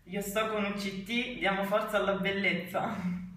Io sto con UCT, diamo forza alla bellezza.